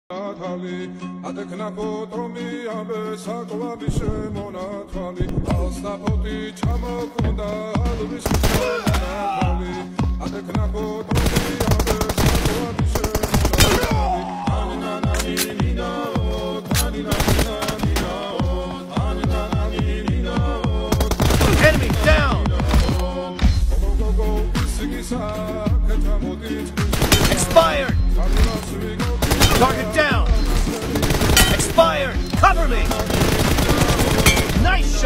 Adekna potomi abe sakwa bishe monatvali Astapoti chamo kunda alvis monatvali Adekna potomi abe sakwa bishe monatvali Anina nani nina o Anina nina nina o Anina nani nina o Enemy down! Go go isigisa kechamoti Expired! Target down! Expired! Cover me! Nice